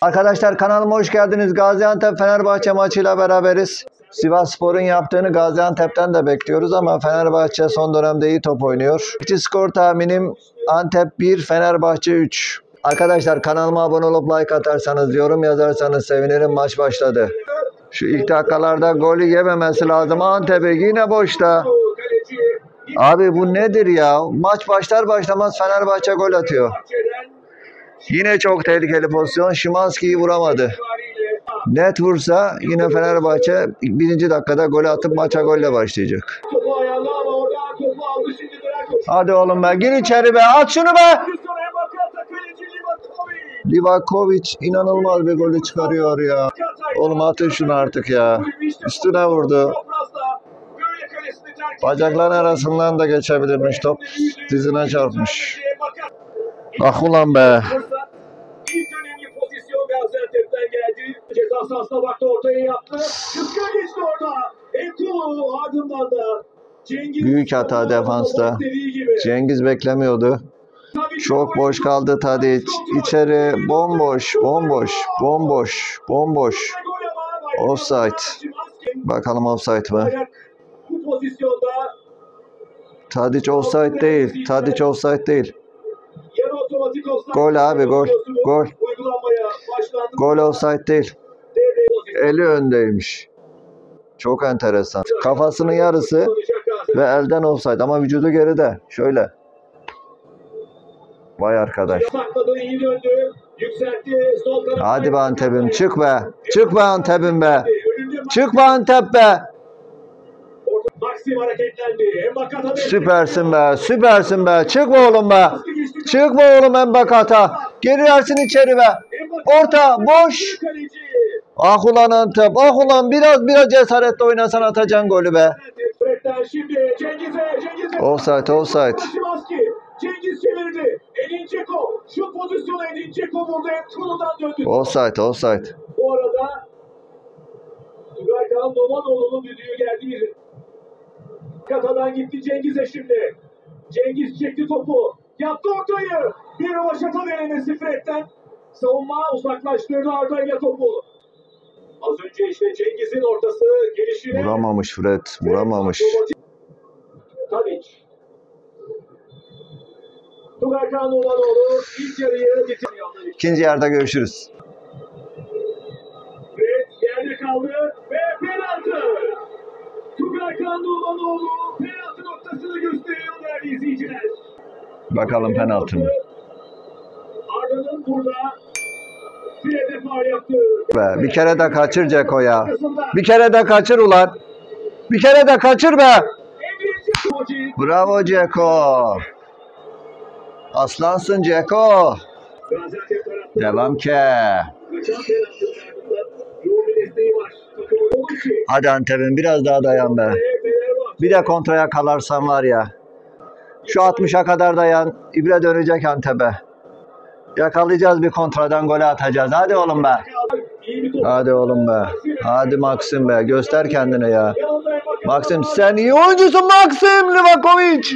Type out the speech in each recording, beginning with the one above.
Arkadaşlar kanalıma hoş geldiniz. Gaziantep Fenerbahçe maçıyla beraberiz. Sivasspor'un yaptığını Gaziantep'ten de bekliyoruz ama Fenerbahçe son dönemde iyi top oynuyor. Skor tahminim Antep 1, Fenerbahçe 3. Arkadaşlar kanalıma abone olup like atarsanız, yorum yazarsanız sevinirim. Maç başladı. Şu ilk dakikalarda golü yememesi lazım. Antep'e yine boşta. Abi bu nedir ya? Maç başlar başlamaz Fenerbahçe gol atıyor. Yine çok tehlikeli pozisyon. Szymański'yi vuramadı. Net vursa yine Fenerbahçe birinci dakikada golü atıp maça golle başlayacak. Hadi oğlum be, gir içeri be, at şunu be. Livakovic inanılmaz bir golü çıkarıyor ya. Oğlum atın şunu artık ya. Üstüne vurdu. Bacakların arasından da geçebilirmiş top. Dizine çarpmış. Ah ulan be. İlk önemli pozisyon Gaziantep'ten geldi. Ceza sahasına baktı, ortaya yaptı. Kıska geçti orada. Eko ardından da Cengiz. Büyük hata defansta. Cengiz beklemiyordu. Çok boş kaldı Tadic. İçeri bomboş, bomboş, bomboş, bomboş. Offside. Bakalım offside mı? Bu pozisyonda Tadic offside değil. Tadic offside değil. Gol abi, gol. Gol. Gol offside değil. Eli öndeymiş. Çok enteresan. Kafasının yarısı ve elden offside ama vücudu geride. Şöyle. Vay arkadaş. Hadi be Antep'im, çık be. Çık be Antep'im be. Çık be Antep be. Süpersin be. Süpersin be. Çık be oğlum be. Çık be oğlum Embakata. Gerilersin içeri be. Orta boş. Ah ulan Antep. Ah ulan biraz cesaretle oynasan atacaksın golü be. Offside, offside. Cengiz çevirdi. Edin Dzeko. Şu pozisyona Edin Dzeko vurdu. Kolundan döndü. Offside, offside. Bu arada Tugay Kağan Domanoğlu'nun düdüğü geldi. Katadan gitti Cengiz'e şimdi. Cengiz çekti topu. Yaptı ortayı. Bir rovaşata denemesi Fred'den. Savunma uzaklaştırdı Arda ile topu. Az önce işte Cengiz'in ortası gelişine. Vuramamış Fred. Vuramamış. Tadic. Tugay Kağan Domanoğlu ilk yarıyı bitiriyor. İkinci yarıda görüşürüz. Fred yerde kaldı ve penaltı. Tugay Kağan Domanoğlu penaltı noktasını gösteriyor değerli izleyiciler. Bakalım penaltı mı? Arda'nın burada Fred'e faul yaptı. Be, bir kere de kaçır Dzeko ya. Bir kere de kaçır ulan. Bir kere de kaçır be. Bravo Dzeko. Aslansın Dzeko. Devam ke. Hadi Antep'im biraz daha dayan be. Bir de kontraya kalarsan var ya. Şu 60'a kadar dayan. İbre dönecek Antep'e. Yakalayacağız, bir kontradan golü atacağız. Hadi oğlum be. Hadi oğlum be. Hadi Maxim be. Göster kendini ya. Maxim sen iyi oyuncusun Maxim Livakovic.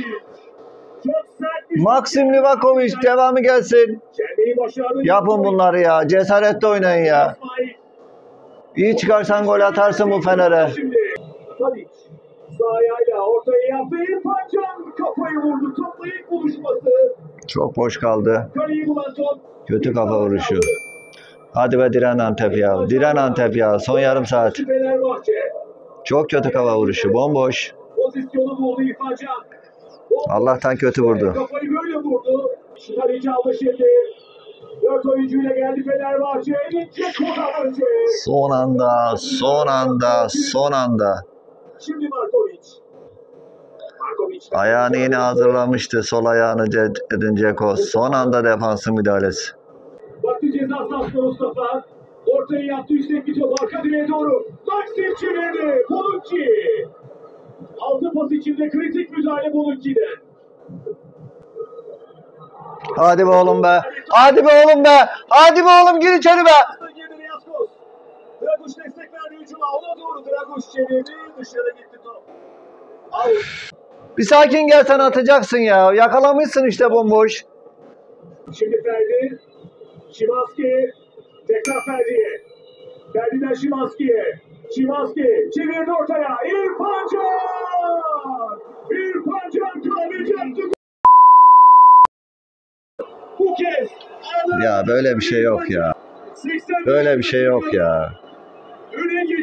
Maxim Livakovic devamı gelsin. Yapın bunları ya. Cesaretle oynayın ya. İyi çıkarsan gol atarsın bu Fener'e. Çok boş kaldı. Kötü kafa vuruşu. Hadi be diren Antep ya. Diren Antep ya. Son yarım saat. Çok kötü kafa vuruşu. Bomboş. Allah'tan kötü vurdu. Kafayı böyle vurdu. Tadic aldı şimdi. 4 oyuncuyla geldi Fenerbahçe. Son anda, son anda, son anda. Şimdi Markovic. Ayağını yine hazırlamıştı. Sol ayağını Edin Dzeko. Son anda defansın müdahalesi. Baktı ceza sahasına Mustafa. Ortayı yaptı, yüksek bir top arka direğe doğru. Maxim çevirdi. Bonucci. Altı pas içinde kritik müdahale Bonucci'den. Hadi be oğlum be. Hadi be oğlum be. Hadi be oğlum, gir içeri be. Draguş destek verdi hücuma. Ona doğru Draguş çevirdi. Dışarı gitti top. Al. Bir sakin gel, sen atacaksın ya. Yakalamışsın işte bomboş. Şimdi Ferdi. Szymański. Tekrar Ferdi'ye. Ferdi'den Szymański'ye. Szymański çevirdi ortaya. İrfan Can! İrfan Can Kahveci attı. Bu kez. Ya böyle bir şey yok ya. Böyle bir şey yok ya. Öne geçti.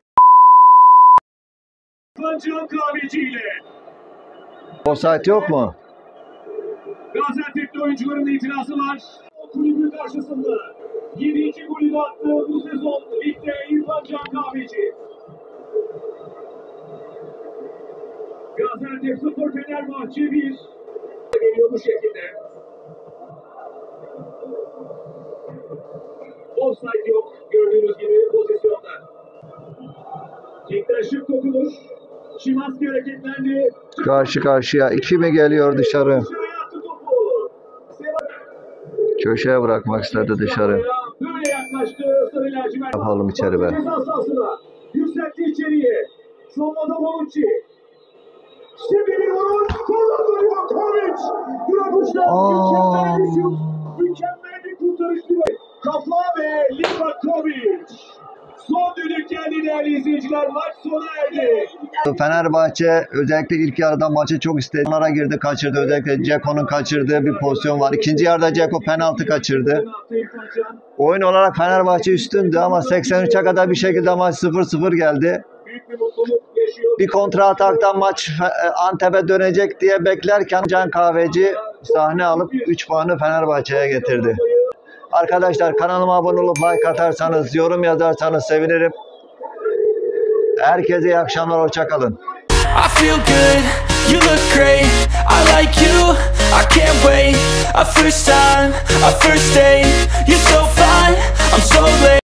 İrfan Can Kahveci ile. Offside yok mu? Gaziantep'te oyuncuların itirazı var. Kulübü karşısında 7. golü de attı bu sezon ligde İrfan Can Kahveci. Gaziantep 0 Fenerbahçe 1 geliyor bu şekilde. Offside yok gördüğünüz gibi pozisyonda. Ligden şık dokunuş. Szymański hareketlendi. Karşı karşıya. 2 mi geliyor dışarı? Dışarıya attı topu. Köşeye bırakmak istedi dışarı. Böyle yaklaştı. Sarı lacivert. Yapalım içeri be. Ceza sahasına. Yükseltti içeriye. Savunmada Bonucci. Şimdi bir vuruş. Kullanılıyor Kovic. Bırakmışlar. Mükemmel bir şut. Mükemmel bir kurtarış. Kafa ve Livakovic. Son düdük geldi değerli izleyiciler. Maç sona erdi. Fenerbahçe özellikle ilk yarıda maçı çok istedi. Onlara girdi, kaçırdı. Özellikle Ceko'nun kaçırdığı bir pozisyon var. İkinci yarıda Ceko penaltı kaçırdı. Oyun olarak Fenerbahçe üstündü ama 83'e kadar bir şekilde maç 0-0 geldi. Büyük bir mutluluk yaşıyor. Bir kontra ataktan maç Antep'e dönecek diye beklerken Can Kahveci sahne alıp 3 puanı Fenerbahçe'ye getirdi. Arkadaşlar kanalıma abone olup like atarsanız, yorum yazarsanız sevinirim. Herkese iyi akşamlar, hoşça kalın. I feel good, you look great, I like you, I can't wait. A first time, a first date, you're so